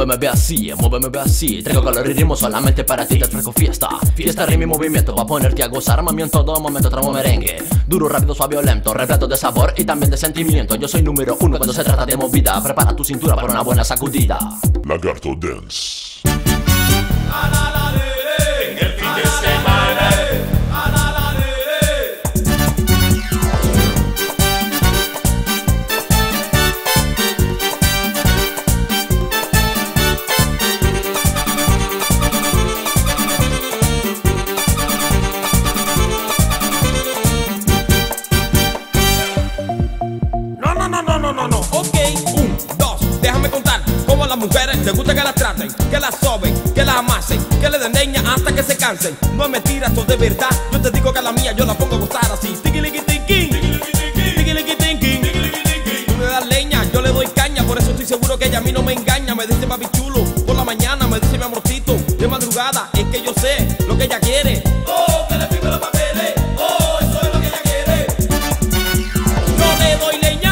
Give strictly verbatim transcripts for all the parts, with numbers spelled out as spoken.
Muéveme ve así, muéveme ve así. Traigo calor y ritmo solamente para ti. Te traigo fiesta, fiesta ritmo y movimiento. Va a ponerte a gozar, mami, en todo momento. Traigo merengue, duro, rápido, suave, violento, repleto de sabor y también de sentimiento. Yo soy número uno cuando se trata de movida. Prepara tu cintura para una buena sacudida. Lagarto Dance. Ok, un, dos, déjame contar cómo a las mujeres les gusta que las traten, que las soben, que las amasen, que le den leña hasta que se cansen. No es mentira, esto es de verdad. Yo te digo que a la mía yo la pongo a gustar así. Tiquiliquitinquín, tiquiliquitinquín. Tú le das leña, yo le doy caña. Por eso estoy seguro que ella a mí no me engaña. Me dice papi chulo, por la mañana me dice mi amorcito. De madrugada es que yo sé lo que ella quiere. Oh, que le firme los papeles. Oh, eso es lo que ella quiere. Yo le doy leña.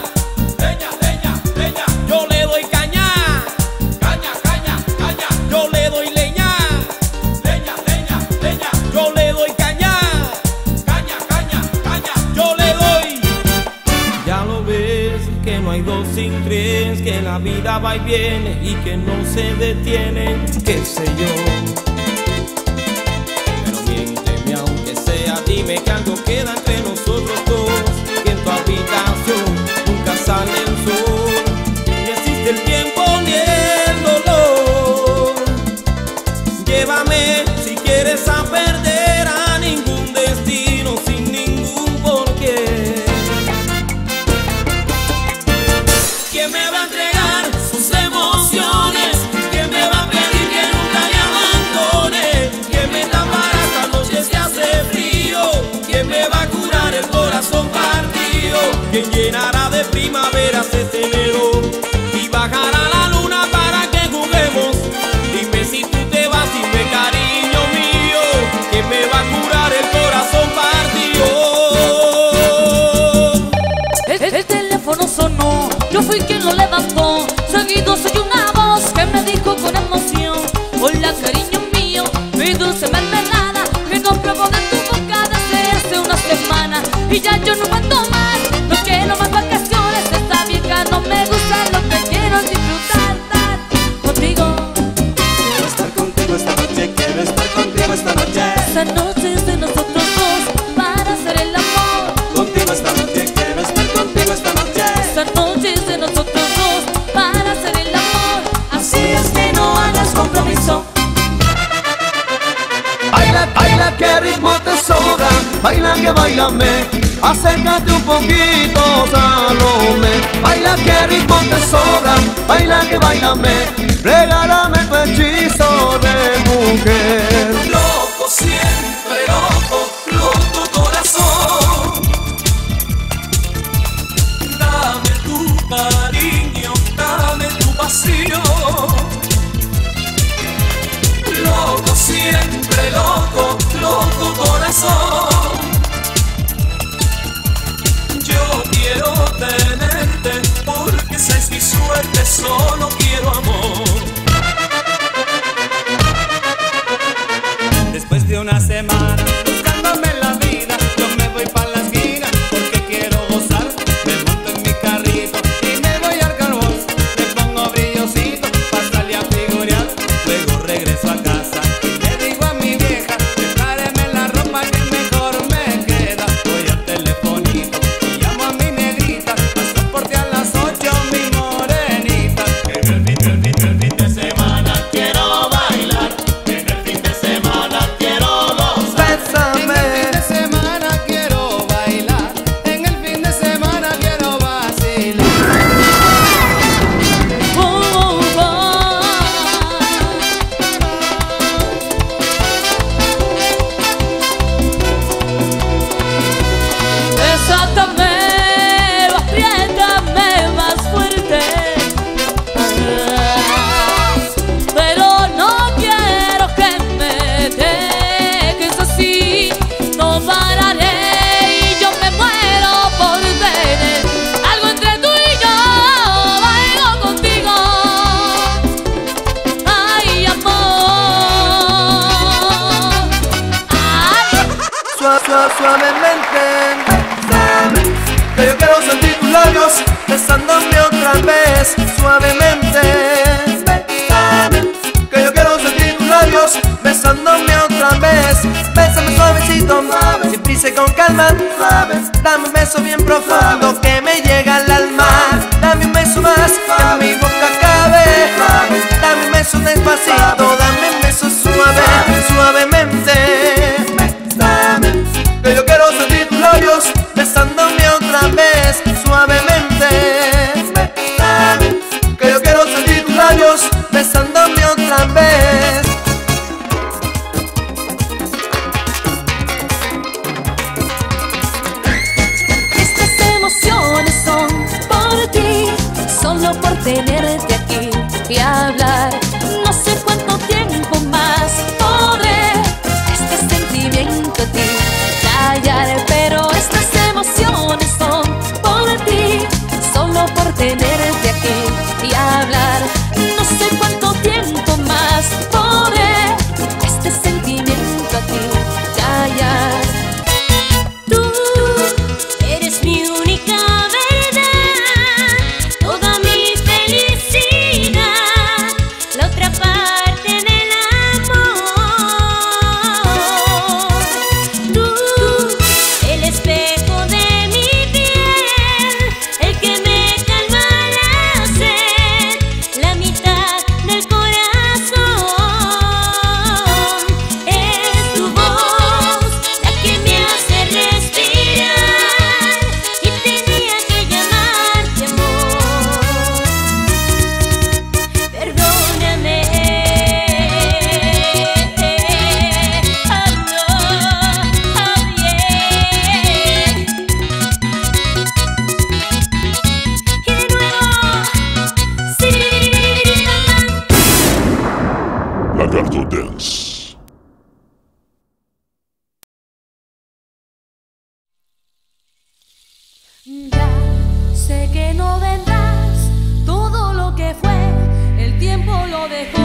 Yo le doy caña, caña, caña, caña. Yo le doy leña, leña, leña, leña. Yo le doy caña, caña, caña, caña. Yo le doy. Ya lo ves, que no hay dos sin tres, que la vida va y viene y que no se detiene, qué sé yo. Pero miénteme aunque sea, dime que algo queda entre nosotros dos, que en tu habitación nunca sale el sol. El tiempo ni el dolor. Llévame si quieres a perder a ningún destino sin ningún porqué. ¿Quién me va a entregar sus emociones? ¿Quién me va a pedir que nunca le abandone? ¿Quién me tapará esta noche si hace frío? ¿Quién me va a curar el corazón partido? ¿Quién llenará de primaveras este enero? Bajará la luna para que juguemos. Dime si tú te vas, dime cariño mío, que me va a curar el corazón partido. El, el teléfono sonó, yo fui quien lo levantó. Seguido soy una voz que me dijo con emoción: hola cariño mío, mi dulce mermelada, que no pruebo de tu boca desde hace una semana. Y ya yo no aguanto más, no quiero más vacaciones. Esta vieja no me gusta, lo que quiero es disfrutar, estar contigo. Quiero estar contigo esta noche, quiero estar contigo esta noche. Esta noche es de nosotros dos para hacer el amor. Contigo esta noche, quiero estar contigo esta noche. Esta noche es de nosotros dos para hacer el amor. Así es que no hagas compromiso. Baila, baila, que ritmo te sobra. Baila, que bailame. Acércate un poquito, Salomé. Baila, que ritmo te sobra. Baila, que bailame. Regálame tu hechizo de mujer. Loco, siempre loco, loco corazón. Dame tu cariño, dame tu pasión. Loco, siempre loco, loco corazón. Yo quiero tenerte porque esa es mi suerte, solo quiero amor. Después de una semana buscándome la vida, yo me voy pa' la esquina porque quiero gozar. Me monto en mi carrito y me voy al carbón. Le pongo brillosito pa' salir a figurear. Luego regreso a casa y le digo a mi vieja: prepáreme la ropa que mejor me queda. Voy al telefonito y llamo a mi negrita. Paso por ti a las ocho, mi morenita. Que el fin, el fin, el fin. suavemente. Bésame, que yo quiero sentir tus labios besándome otra vez, suavemente. Bésame, que yo quiero sentir tus labios besándome otra vez. Bésame suavecito, sin prisa y con calma. Dame un beso bien profundo que me llega al alma. Dame un beso más que mi boca cabe. Dame un beso despacito, dame un beso suave, suavemente. Bésame, que yo quiero sentir tus labios besándome otra vez, suavemente. Bésame, que yo quiero sentir tus labios besándome otra vez. Estas emociones son por ti, solo por tenerte aquí y hablar. No sé cuánto tiempo más podré este sentimiento a ti callar, pero estas emociones son por ti, solo por tenerte aquí y hablar. No sé cuánto tiempo más podré este sentimiento a ti callar. Tú eres mi única verdad, toda mi felicidad, la otra parte del amor. Tú, el espejo de mi piel, el que me calma la sed, la mitad del corazón. Es tu voz la que me hace respirar y tenía que llamarte amor. Perdóname. Oh no, oh yeah. Y de nuevo, sí. Lagarto Dance. Ya sé que no vendrás, todo lo que fue, el tiempo lo dejó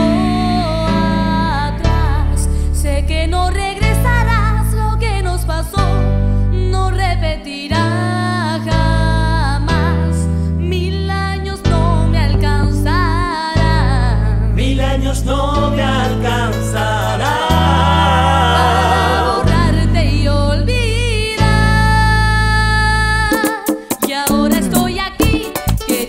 atrás. Sé que no regresarás, lo que nos pasó no repetirá jamás. Mil años no me alcanzarán. Mil años no me alcanzarán Para borrarte y olvidar. Y ahora estoy aquí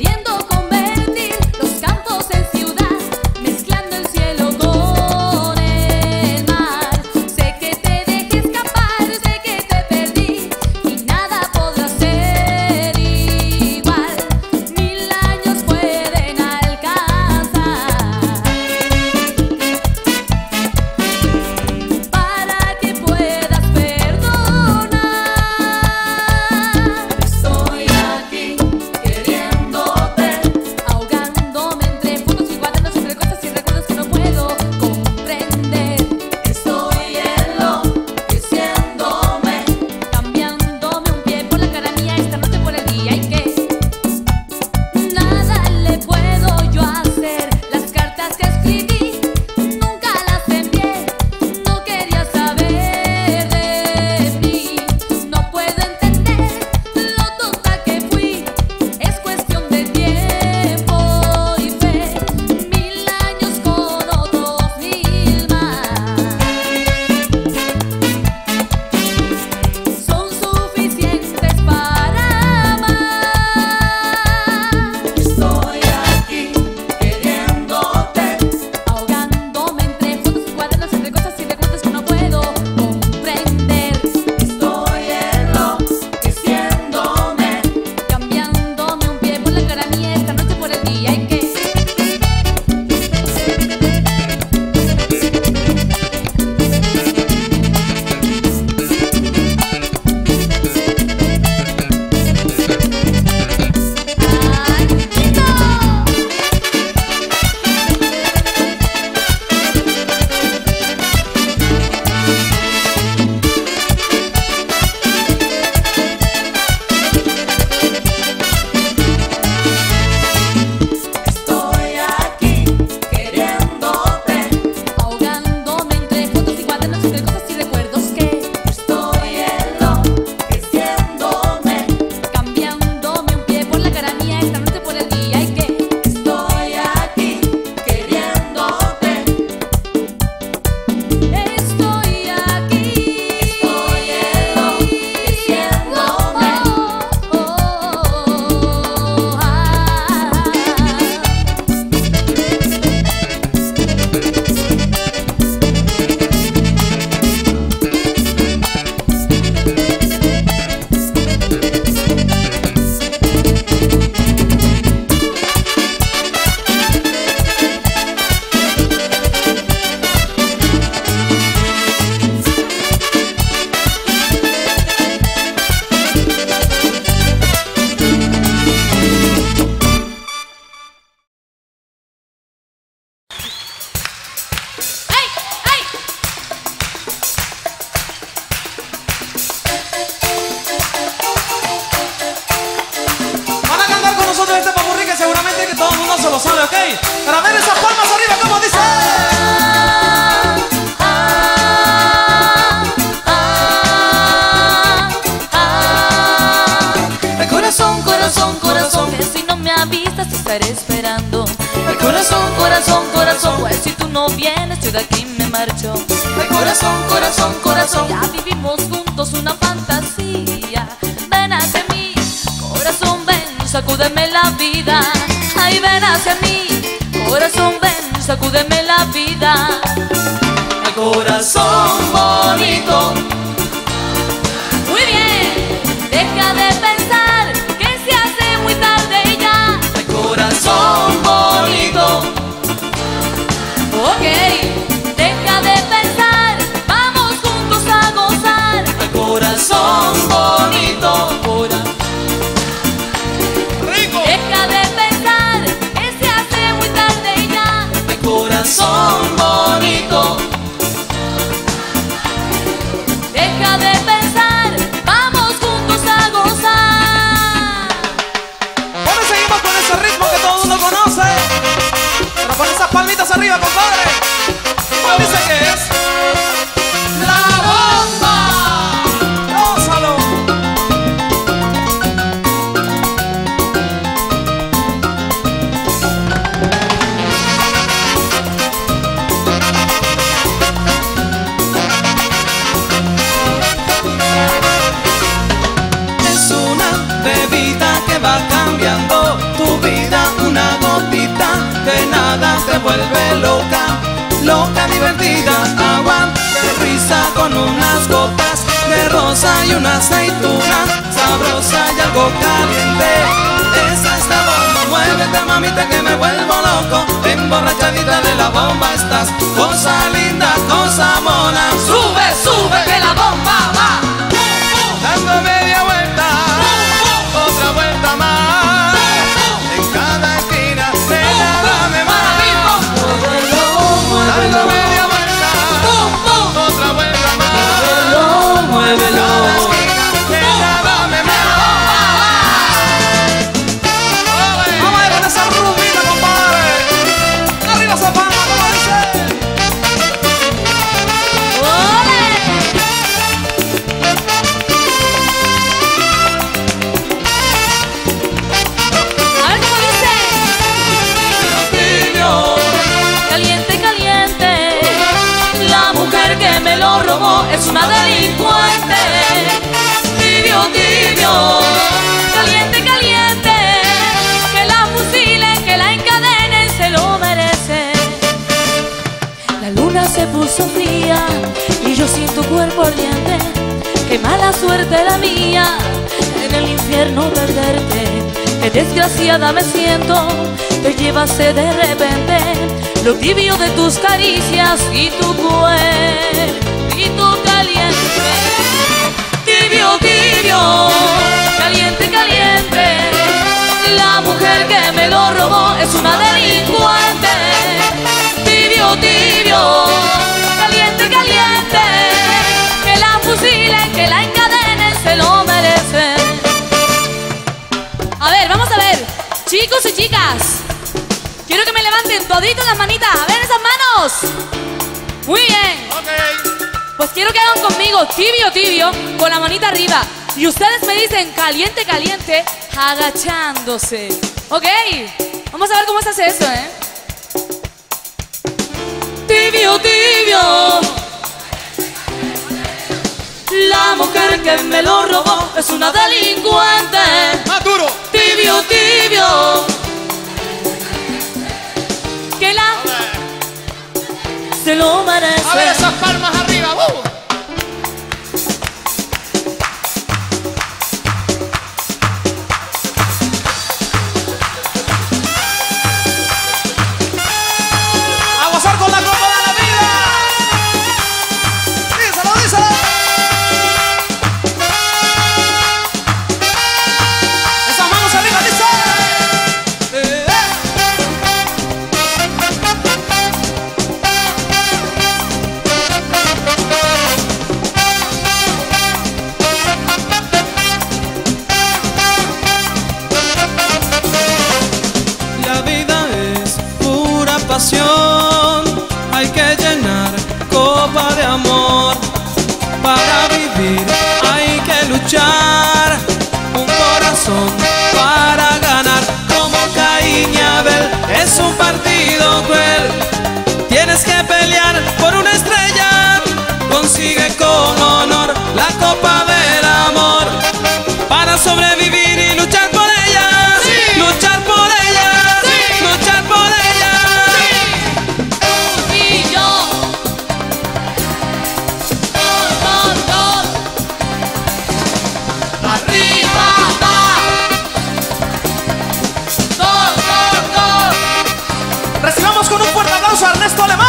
¿ok? Para ver esas palmas arriba, como dice. Ah, ah, ah, ah. Corazón, corazón, corazón, que si no me avisas te estaré esperando. Ay, corazón, corazón, corazón, pues si tú no vienes yo de aquí me marcho. Ay, corazón, corazón, corazón, ya vivimos juntos una fantasía. Ven hacia mí, corazón, ven, sacúdeme la vida. Ay, ven hacia mí, corazón, ven, sacúdeme la vida. Ay, corazón bonito. Muy bien, deja de pensar que se hace muy tarde ya. Ay, corazón bonito. Ok, deja de pensar, vamos juntos a gozar. Ay, corazón bonito. Cora- Rico. Deja de pensar que se hace muy tarde ya. Ay, corazón bonito. Deja de pensar, vamos juntos a gozar. Bueno, seguimos con ese ritmo que todo el mundo conoce. Pero con esas palmitas arriba, compadre. ¿Cuál dice que es? La bomba. Gózalo. Es una bebida que va cambiando tu vida, una gotita que nada te vuelve loca, loca divertida. Agua de risa con unas gotas de rosa y una aceituna, sabrosa y algo caliente. Esa es la bomba, muévete mamita que me vuelvo loco, emborrachadita de la bomba estás, cosa linda, cosa mona. Sube, sube que la bomba va, dando media vuelta, otra vuelta más, en cada esquina de la dame más, dando media vuelta, otra vuelta más, muévelo, cada esquina de la dame más. Vamos a ver con esa rumbita, compadre. Arriba esa palma, como dice. ¡Ole! A ver cómo dice. Tibio, Caliente, caliente, la mujer que me lo robó es una delincuente. Tibio, tibio, caliente, caliente, que la fusilen, que la encadenen, se lo merece. La luna se puso fría y yo siento cuerpo ardiente. Qué mala suerte la mía, en el infierno perderte. Qué desgraciada me siento, te llevaste de repente lo tibio de tus caricias y tu cuerpito caliente. Tibio, tibio, caliente, caliente, la mujer que me lo robó es una delincuente. Tibio, tibio, caliente, caliente, que la fusilen, que la encadenen, se lo merecen. A ver, vamos a ver, chicos y chicas, quiero que me levanten toditos las manitas. A ver esas manos. Muy bien. ok. Pues quiero que hagan conmigo tibio, tibio, con la manita arriba. Y ustedes me dicen caliente, caliente, agachándose. ¿Ok? Vamos a ver cómo se hace eso, ¿eh? Tibio, tibio, la mujer que me lo robó es una delincuente. Más duro. Tibio, tibio, que la se lo merece. A ver esas palmas arriba. ¡Uh! A gozar con la copa de la vida. Díselo, díselo. razón para ganar. Como Caín y Abel, es un partido cruel. Tienes que pelear por una estrella. Consigue con honor la copa del amor para sobrevivir y luchar por ella. Sí. Luchar por ella. Sí. Luchar por ella. Sí. Tú y yo. Gol, gol, gol. Arriba va. Gol, gol, gol. Recibamos con un fuerte aplauso a Ernesto Alemán.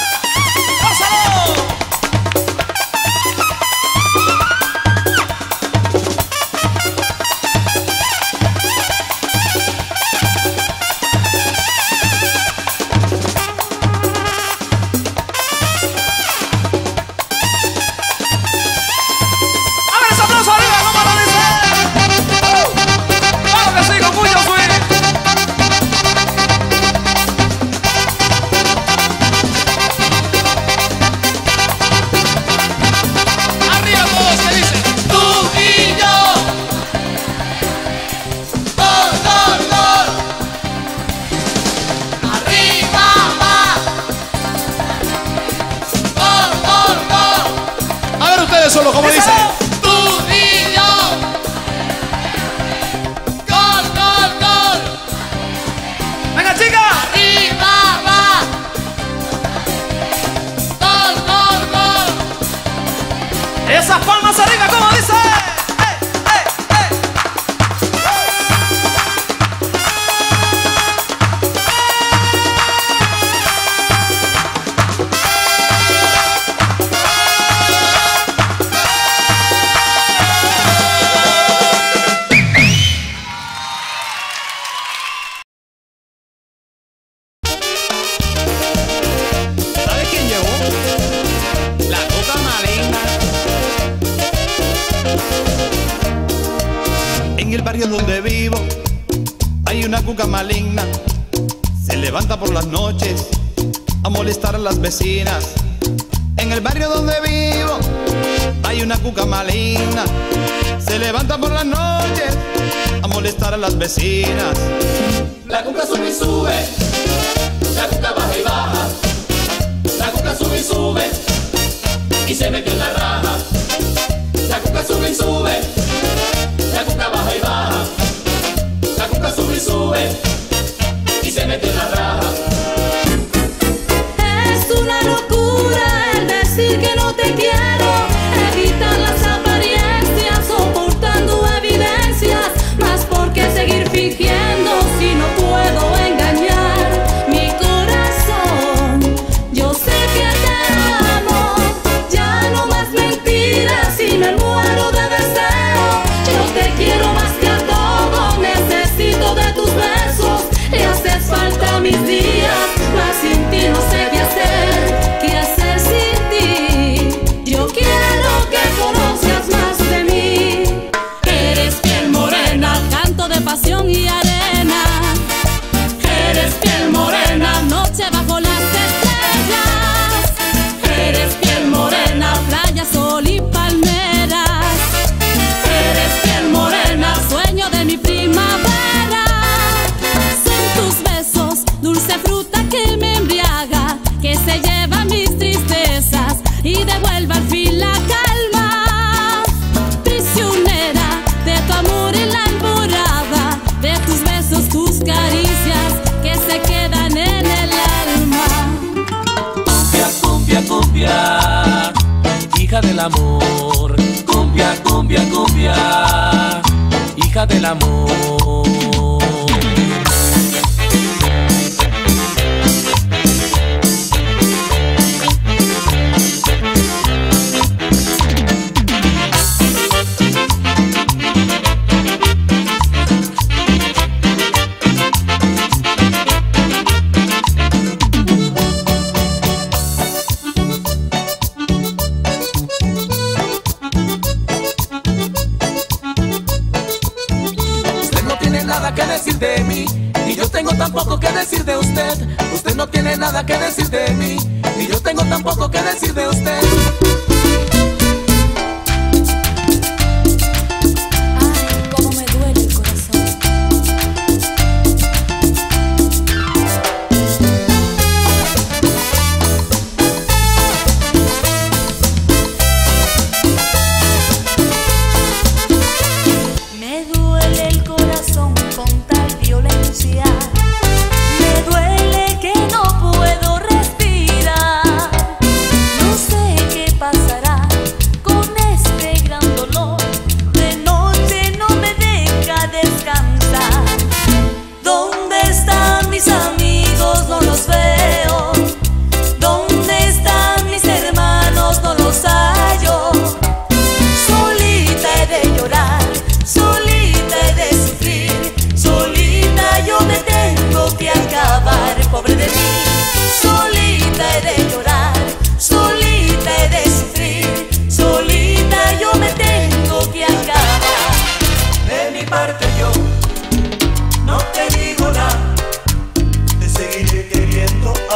Solo como dice. Tú y yo. Gol, gol, gol. Venga, chica. Arriba va. Gol, gol, gol. Esas palmas arriba, como dice. Donde vivo hay una cuca maligna, se levanta por las noches a molestar a las vecinas. En el barrio donde vivo hay una cuca maligna, se levanta por las noches a molestar a las vecinas. La cuca sube y sube, la cuca baja y baja. La cuca sube y sube y se mete en la raja. La cuca sube y sube, la cuca baja y baja. La cuca sube y sube y se mete en la raja. Es una locura el decir que no te quiero. Evitar las apariencias, soportando evidencias. Más por qué seguir fingiendo si no puedo engañar mi corazón. Yo sé que te amo, ya no más mentiras y me muero de deseo. Yo te quiero más que a todo, necesito de tus besos. Le haces falta a mis días, mas sin ti no sé qué hacer. ¿Qué hacer sin ti? Yo quiero que conozcas más de mí. Eres piel morena, canto de pasión y arena. Eres piel morena, noche bajo las estrellas. Eres piel morena, playa, sol y palmeras. Eres piel morena, sueño de mi primavera. Son tus besos, dulce fruta que me embriaga, que se lleva mis tristezas y devuelve al fin la calma. Prisionera de tu amor en la alborada, de tus besos, tus caricias que se quedan en el alma. Cumbia, cumbia, cumbia, hija del amor. Cumbia, cumbia, cumbia, hija del amor. Que decir de mí, y yo tengo tan poco que decir de usted. Usted no tiene nada que decir de mí, y yo tengo tan poco que decir de usted. Ay, cómo me duele el corazón.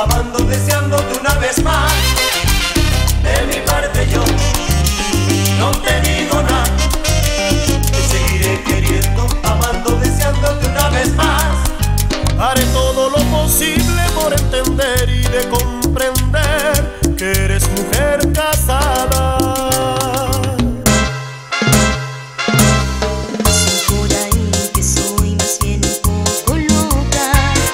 amando, deseándote una vez más. De mi parte yo no te digo nada, te seguiré queriendo, amando, deseándote una vez más. Haré todo lo posible por entender y de comprender que eres mujer casada. Por ahí que soy más bien un poco loca,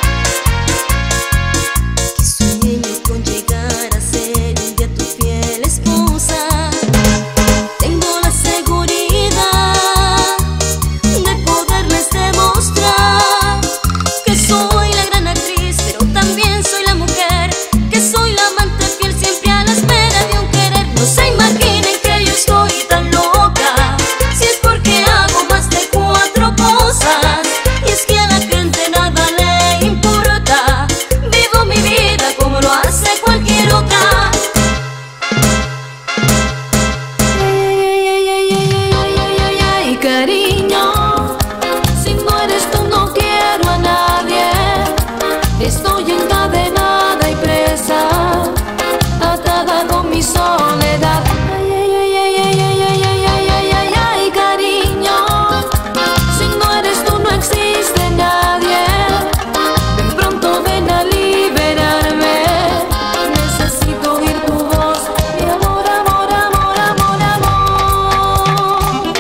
que sueño con llegar a ser un día tu fiel esposa. Tengo la seguridad de poderles demostrar que soy la gran actriz, pero también soy la mujer, que soy la amante fiel siempre a la espera de un querer. No se imaginen que yo estoy tan loca, si es porque hago más de cuatro cosas, y es que a la gente nada le importa. Vivo mi vida como lo hace cualquier otra. Ay, ay, ay, ay, ay, ay, ay, ay, ay, cariño, si no eres tú no quiero a nadie. Estoy encadenada y presa, atada con mi soledad. Ay, ay, ay, ay, ay, ay, ay, ay, ay, ay, ay, ay, cariño, si no eres tú no existe nadie. Ven pronto, ven a liberarme. Necesito oír tu voz, mi amor, amor, amor, amor, amor.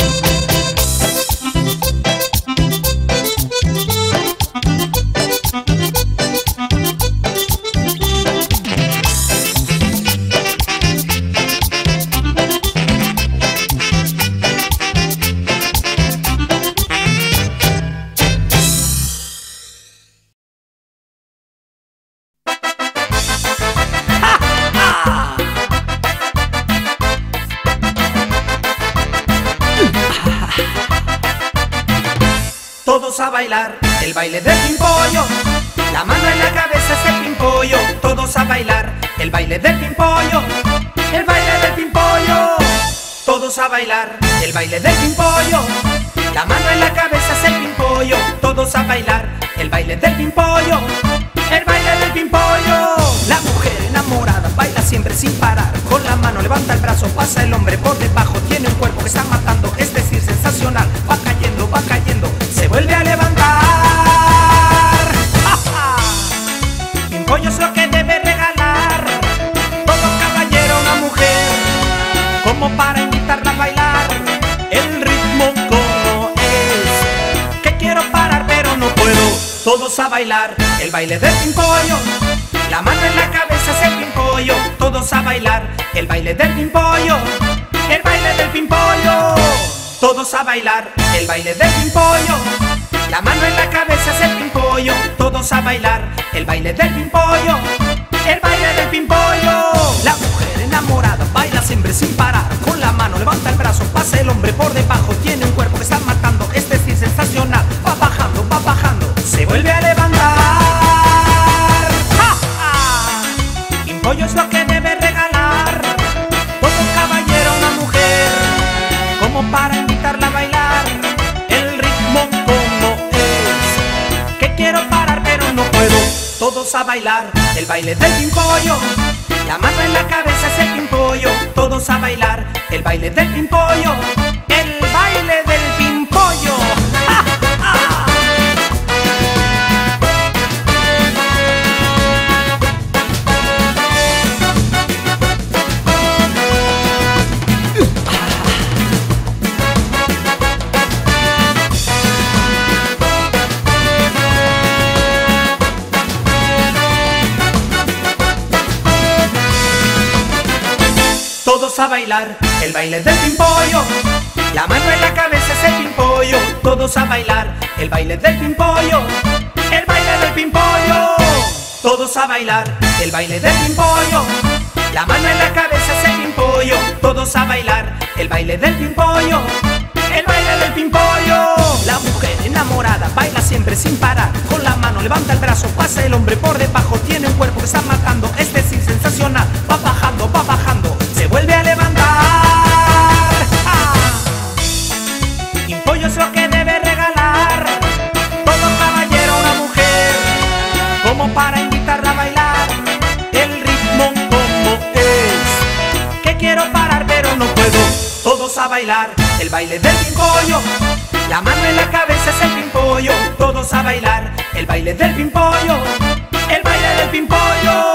Todos a bailar el baile del pimpollo, la mano en la cabeza es el pimpollo. Todos a bailar el baile del pimpollo, el baile del pimpollo. Todos a bailar el baile del pimpollo, la mano en la cabeza es el pimpollo. Todos a bailar el baile del pimpollo, el baile del pimpollo. La mujer enamorada baila siempre sin parar, con la mano levanta el brazo, pasa el hombre por debajo, tiene un cuerpo que está matando, es decir, sensacional. Va cayendo, va cayendo, se vuelve a levantar. ¡Ja, ja! Pimpollo es lo que debe regalar todo caballero a una mujer, como para invitarla a bailar. El ritmo como es, que quiero parar pero no puedo. Todos a bailar el baile del pimpollo, la mano en la cabeza es el pimpollo. Todos a bailar el baile del pimpollo, el baile del pimpollo. Todos a bailar el baile del pimpollo, la mano en la cabeza es el pimpollo. Todos a bailar el baile del pimpollo, el baile del pimpollo. La mujer enamorada baila siempre sin parar, con la mano levanta el brazo, pasa el hombre por debajo, tiene un cuerpo que está matando, es decir, sensacional. Va bajando, va bajando, se vuelve a levantar. ¡Ja, ja! Pimpollo es lo que debe regalar todo caballero a una mujer, como para invitarla a bailar. El ritmo como es, que quiero parar pero no puedo. Todos a bailar el baile del pimpollo, la mano en la cabeza es el pimpollo. Todos a bailar el baile del pimpollo, el baile del pimpollo. ¡Ja, ja! Todos a bailar el baile del pimpollo, la mano en la cabeza es el pimpollo. Todos a bailar el baile del pimpollo, el baile del pimpollo. Todos a bailar el baile del pimpollo, la mano en la cabeza es el pimpollo. Todos a bailar el baile del pimpollo, el baile del pimpollo. La mujer enamorada baila siempre sin parar, con la mano levanta el brazo, pasa el hombre por debajo, tiene un cuerpo que está matando, es decir, sensacional. Va bajando, va bajando, se vuelve a levantar. ¡Ja! Pimpollo es lo que debe regalar todo caballero a una mujer, como para invitarla a bailar. bailar el baile del pimpollo. La mano en la cabeza es el pimpollo. Todos a bailar el baile del pimpollo. El baile del pimpollo.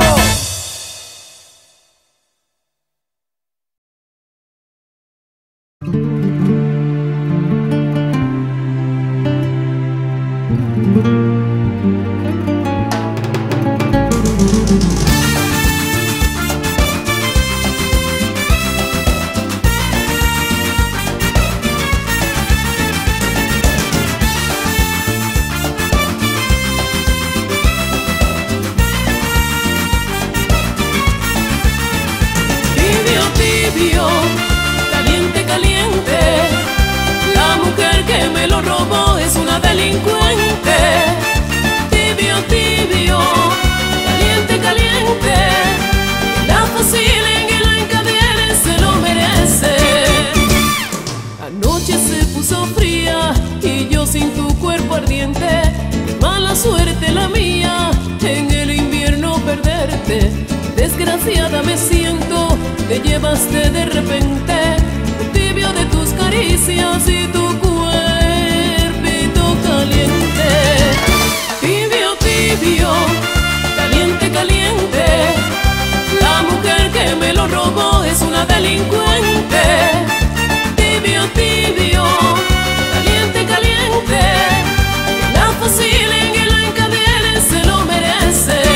Caliente, caliente, la mujer que me lo robó es una delincuente. Tibio, tibio, caliente, caliente, la fusilen y la encadenen, se lo merece. Anoche se puso fría y yo sin tu cuerpo ardiente. Mala suerte la mía, en el invierno perderte. Desgraciada me siento, te llevaste de repente, tibio de tus caricias y tu cuerpito caliente. Tibio, tibio, caliente, caliente, la mujer que me lo robó es una delincuente. Tibio, tibio, caliente, caliente, la fusilen y la encadenen, se lo merece.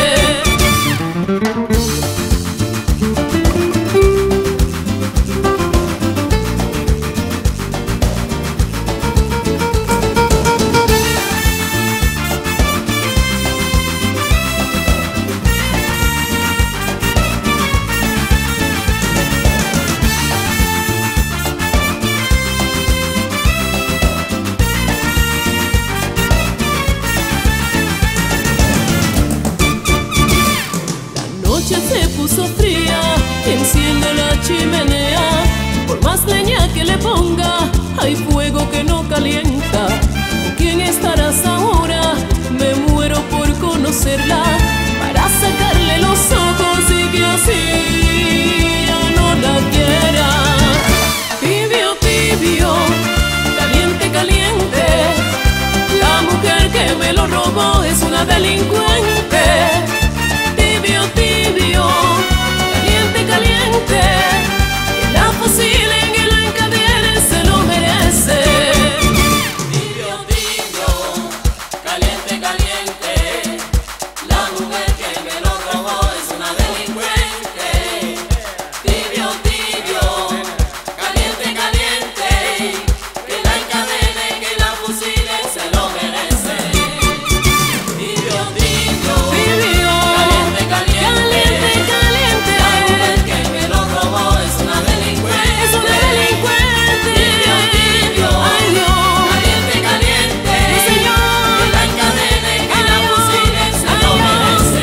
Se puso fría, enciende la chimenea. Por más leña que le ponga, hay fuego que no calienta. ¿Con quién estarás ahora? Me muero por conocerla, para sacarle los ojos y que así ya no la quiera. Tibio, tibio, caliente, caliente, la mujer que me lo robó es una delincuente. Tibio, tibio, caliente, caliente, que la fusilen y la encadenen, se lo merece. Tibio, tibio, caliente, caliente, la mujer que me lo robó es una delincuente. Tibio, tibio, caliente, caliente, que la encadenen, que la fusilen, se lo merece. Tibio, tibio, tibio, caliente, caliente, la mujer que me lo robó es una delincuente. Es una delincuente. Tibio, tibio, ay Dios, caliente, caliente, sí, señor, que la encadenen, que la fusilen, se lo merece.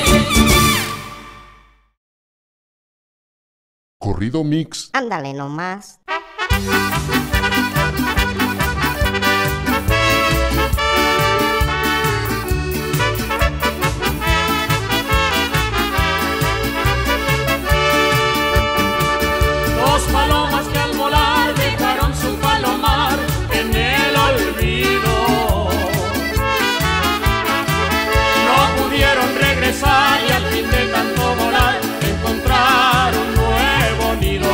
Corrido mix. Ándale nomás. Dos palomas que al volar dejaron su palomar en el olvido. No pudieron regresar y al fin de tanto volar encontrar un nuevo nido.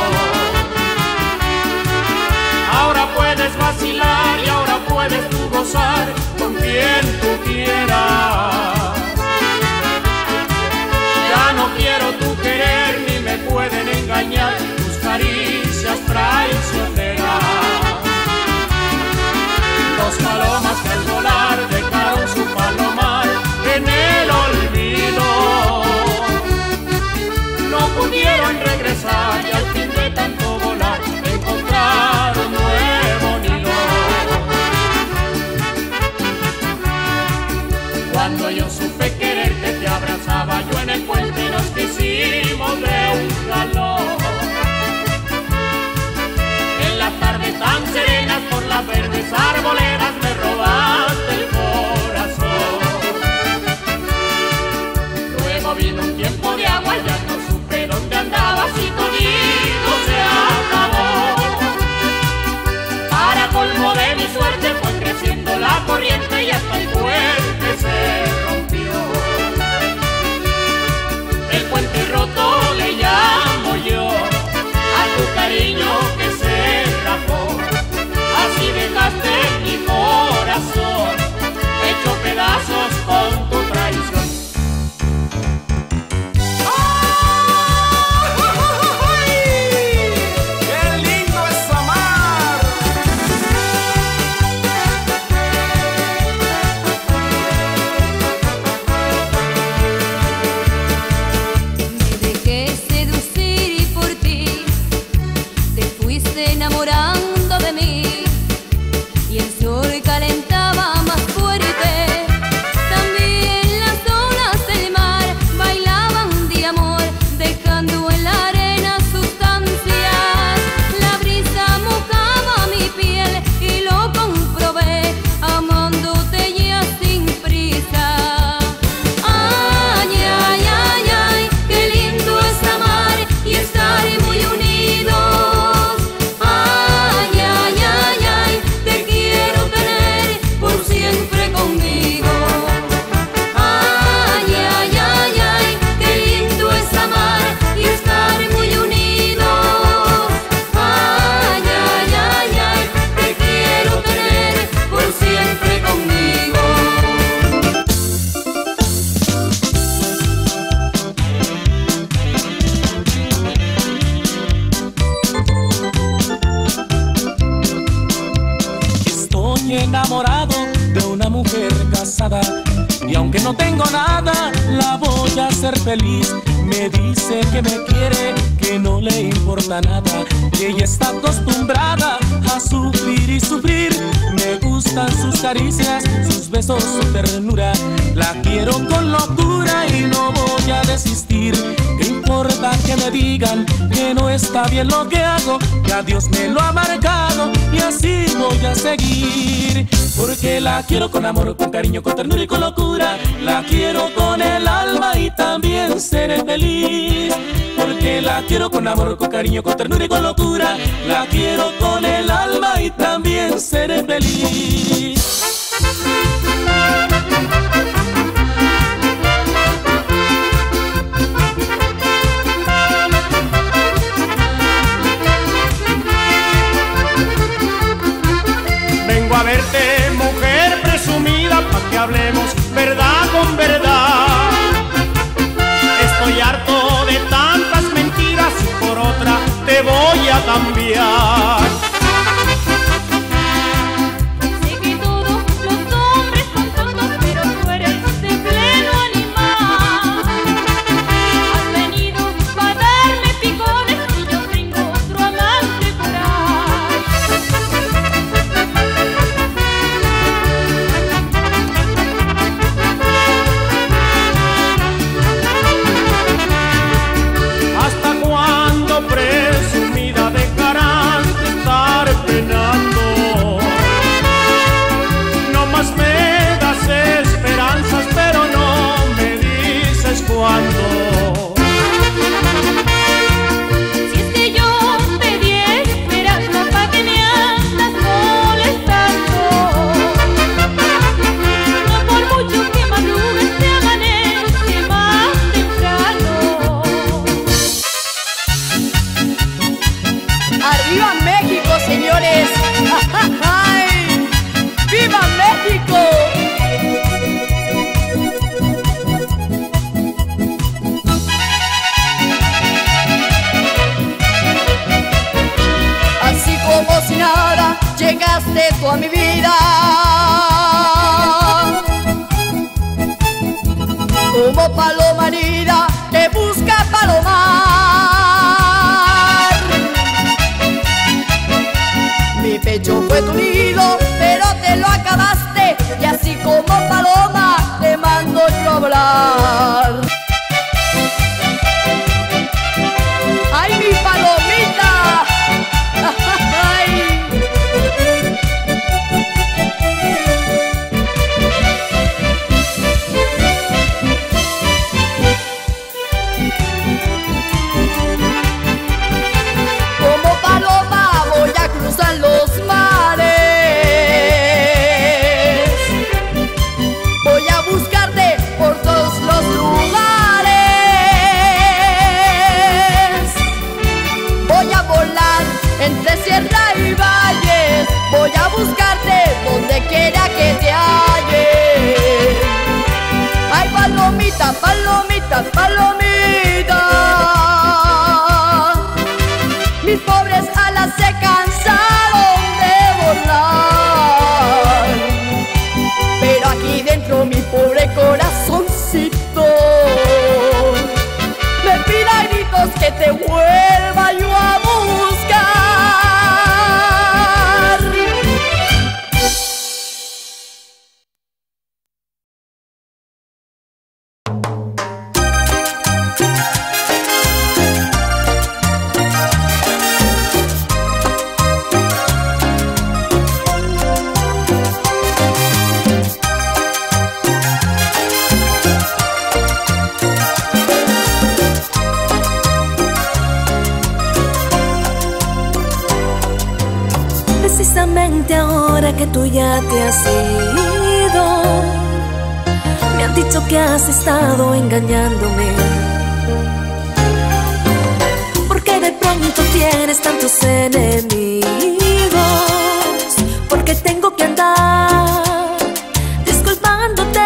Ahora puedes vacilar y ahora puedes tú gozar con quien tú quieras. Ya no quiero tu querer ni me pueden engañar tus caricias traicioneras. Dos palomas que al volar dejaron su palomar en el olvido. No pudieron regresar y al fin de tanto volar encontrar un nuevo nido. Cuando yo supe quererte te abrazaba yo en el puente y nos quisimos de un calor. En las tardes tan serenas por las verdes arboledas me robaste el corazón. Luego vino un tiempo de agua y ya no supe dónde andabas y todito se acabó. casada. Y aunque no tengo nada, la voy a hacer feliz. Me dice que me quiere, que no le importa nada, que ella está acostumbrada a sufrir y sufrir. Me gustan sus caricias, sus besos, su ternura. La quiero con locura y no voy a desistir. ¿Qué importa que me digan que no está bien lo que hago? Que a Dios me lo ha marcado y así voy a seguir. Porque la quiero con amor, con cariño, con ternura y con locura. La quiero con el alma y también seré feliz. Porque la quiero con amor, con cariño, con ternura y con locura. La quiero con el alma y también seré feliz. Vengo a verte, mujer presumida, pa' que hablemos verdad con verdad. Estoy harto de tantas mentiras y por otra te voy a cambiar. Sé que todos los hombres son tontos, pero tú eres de pleno animal. Has venido para darme picones y yo tengo otro amante por ahí. ¿Hasta cuándo, presumida, dejarán de estar penando? No más me das esperanzas, pero no me dices cuándo. Si es que yo te di esperanza, pa' que me andas molestando. No por mucho que madrugues te amanece más temprano. ¡Arriba México, señores! ¡Ay! ¡Viva México! Así como si nada, llegaste tú a mi vida. Como paloma herida que busca palomar. Mi pecho fue tu nido, pero te lo acabaste. Y así como paloma te mando yo a hablar. ¡Ay, mi palomita! ¡Ay! Como paloma voy a cruzar los mares. Voy a buscarte por todos los lugares. Voy a volar entre sierra y valles. Voy a buscarte donde quiera que te halle. Ay, palomita, palomita, palomita. Mis pobres alas se cansaron de volar, pero aquí dentro mi pobre corazoncito me pide a gritos que te vuelva yo a buscar. Precisamente ahora que tú ya te has ido, me han dicho que has estado engañándome. Porque de pronto tienes tantos enemigos, porque tengo que andar disculpándote.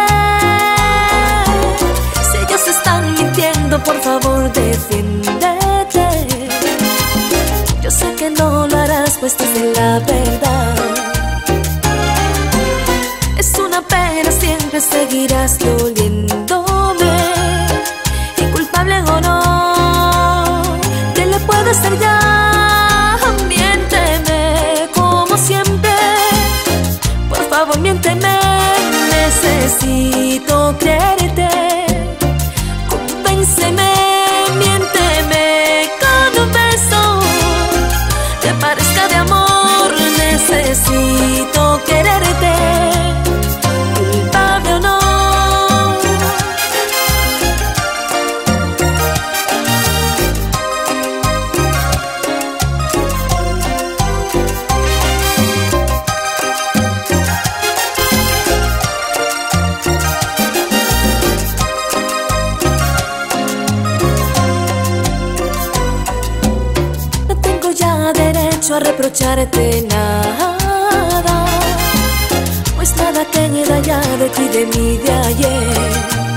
Si ellos están mintiendo, por favor defiéndete. Yo sé que no lo harás, pues desde la verdad. Es una pena siempre siempre seguirás doliéndome, y culpable o no, ¿qué le puedo hacer ya? Miénteme como siempre, por favor miénteme, necesito creerte. Convénceme, miénteme con un beso que parezca de amor, necesito quererte. Culpable o no. No tengo ya derecho a reprocharte nada, pues nada queda ya de ti, de mí, de ayer.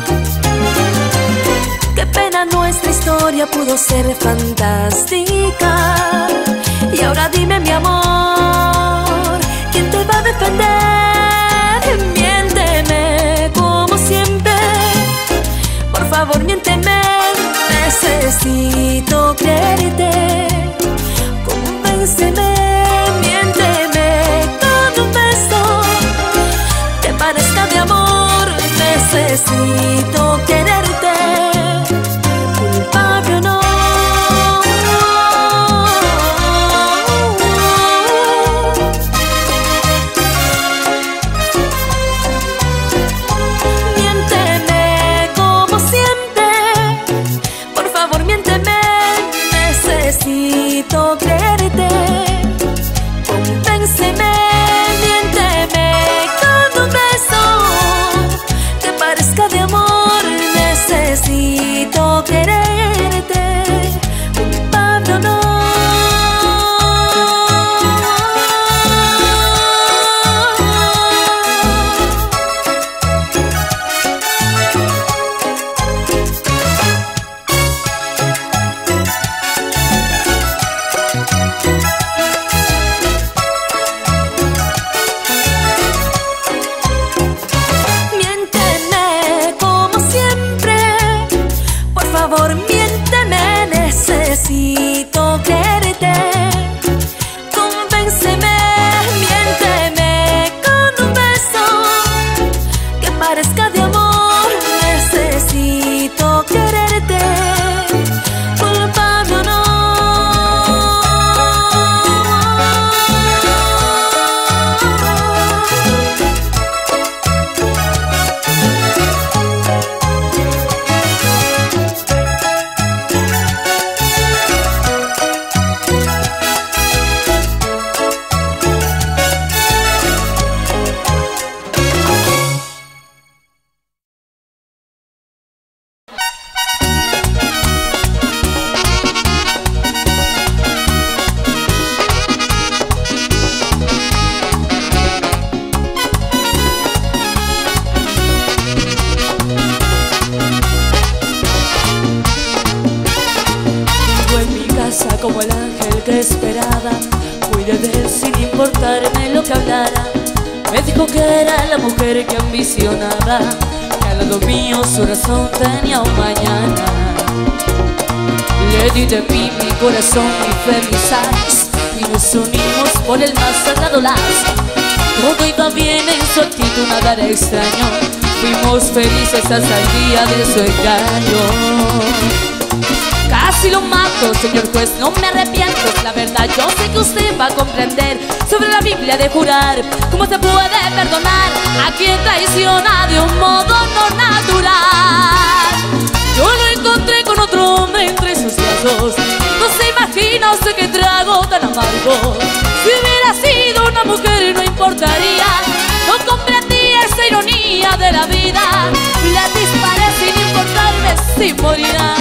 Qué pena nuestra historia pudo ser fantástica. Y ahora dime, mi amor, ¿quién te va a defender? Miénteme como siempre, por favor miénteme, necesito creerte. Convénceme, miénteme con un beso que parezca de amor, necesito quererte. Culpable o no. Miénteme como siempre, por favor miénteme, necesito creerte. Convénceme, miénteme con un beso que parezca de amor, necesito quererte. Culpable o no. Miénteme como siempre, por favor miénteme, necesito quererte. Convénceme, miénteme con un beso que parezca de amor, necesito quererte. Culpable o no. Vivo en mi casa como el ángel que esperaba, cuidé de él sin importarme lo que hablara. Me dijo que era la mujer que ambicionaba, que al lado mío su razón tenía un mañana. Le di de mí mi corazón, mi fe, mis alas, y nos unimos por el más sagrado lazo. Todo iba bien en su actitud, nada era extraño. Fuimos felices hasta el día de su engaño. Casi lo mato, señor juez, no me arrepiento. La verdad yo sé que usted va a comprender. Sobre la Biblia de jurar, ¿cómo se puede perdonar a quien traiciona de un modo no natural? Yo lo encontré con otro hombre entre sus brazos. No se imagina usted qué trago tan amargo. Si hubiera sido una mujer no importaría. No comprendía esa ironía de la vida. Le disparé sin importarme si morirá.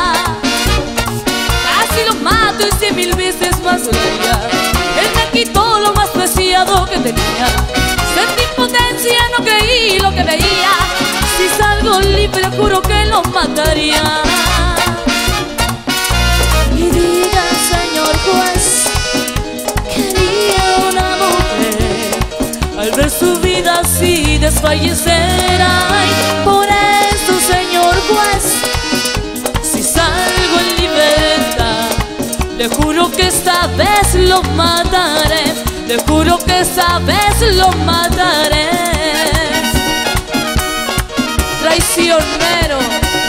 Casi lo mato y cien mil veces más dolería. Él me quitó lo más preciado que tenía. Sentí impotencia, no creí lo que veía. Si salgo libre juro que lo mataría. Y diga, señor juez, quería una mujer al ver su vida así desfallecer. Ay, por eso, señor juez, si salgo en libertad, le juro que esta vez lo mataré, le juro que esta vez lo mataré. Traicionero.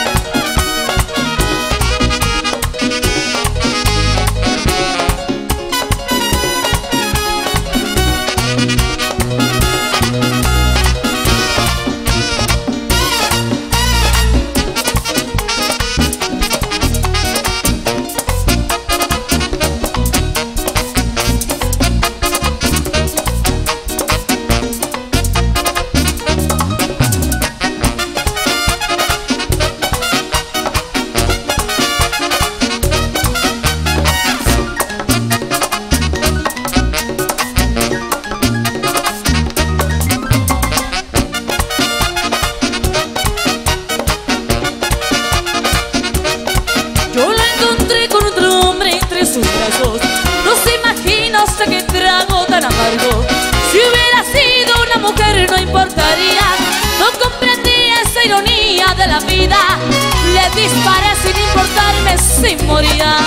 Yo la encontré con otro hombre entre sus brazos. No se imagina usted qué trago tan amargo. Si hubiera sido una mujer no importaría. No comprendía esa ironía de la vida. Le disparé sin importarme si moría.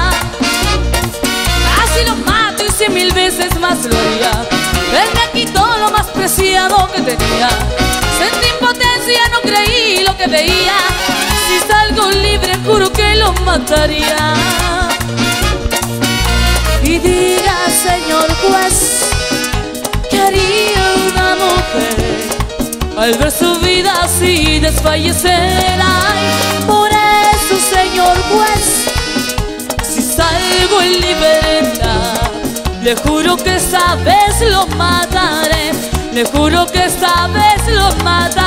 Casi lo mato y cien mil veces más lo haría. Él me quitó lo más preciado que tenía. Sentí impotencia, no creí lo que veía. Si salgo libre juro que lo mataría. Y diga, señor juez, ¿qué haría una mujer al ver su vida así desfallecer? Ay, por eso, señor juez, si salgo en libertad, le juro que esta vez lo mataré, le juro que esta vez lo mataré.